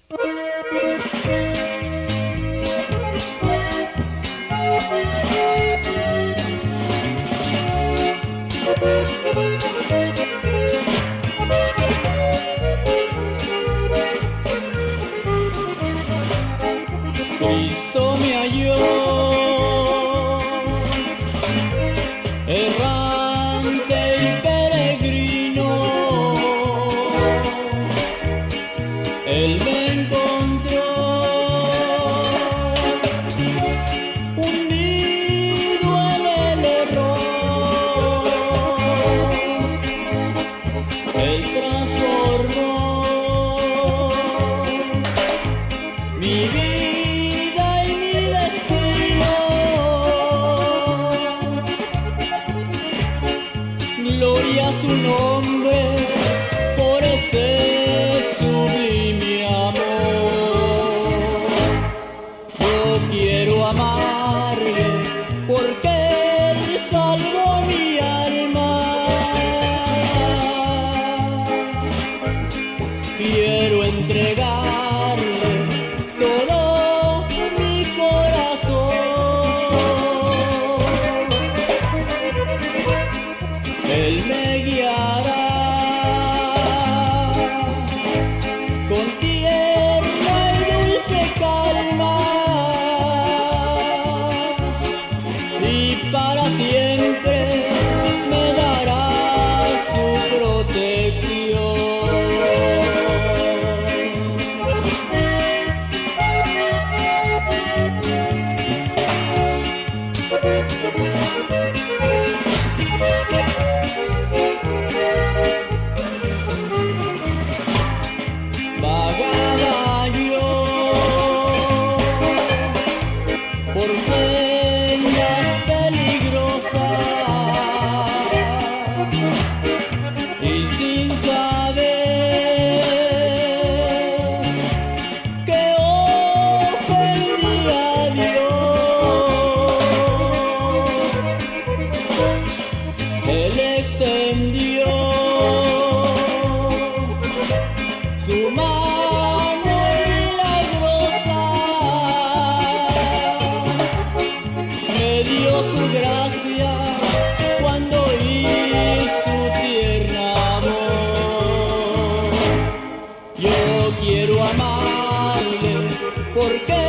Cristo me halló, errante y peregrino, Él me encontró, hundido en el error, Él transformó mi vida. Gloria a su nombre por ese sublime amor. Yo quiero amarle porque Él salvó mi alma. Quiero entregarle todo mi corazón. Él me guiará con tierna y dulce calma y para siempre me dará su protección. Vagaba yo por sendas peligrosas y sin saber que ofendía a Dios. Él extendió su mano milagrosa, me dio su gracia cuando oí su tierno amor. Yo quiero amarle porque